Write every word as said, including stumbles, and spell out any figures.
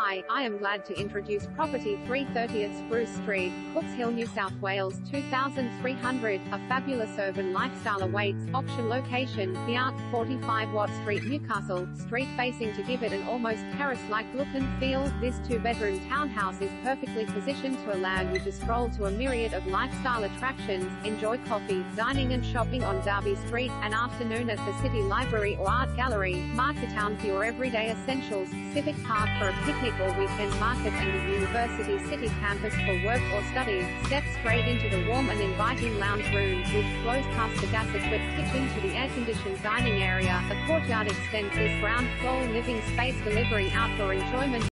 Hi, I am glad to introduce property three thirtieth Spruce Street, Cooks Hill, New South Wales two thousand three hundred. A fabulous urban lifestyle awaits. Auction location, the Arc, forty-five Watt Street, Newcastle. Street facing to give it an almost terrace-like look and feel. This two-bedroom townhouse is perfectly positioned to allow you to stroll to a myriad of lifestyle attractions, enjoy coffee, dining and shopping on Derby Street, an afternoon at the City Library or Art Gallery, Marketown for your everyday essentials, Civic Park for a picnic or weekend market, and the University City campus for work or study. Step straight into the warm and inviting lounge room, which flows past the gas-equipped kitchen to the air-conditioned dining area. The courtyard extends this ground floor living space, delivering outdoor enjoyment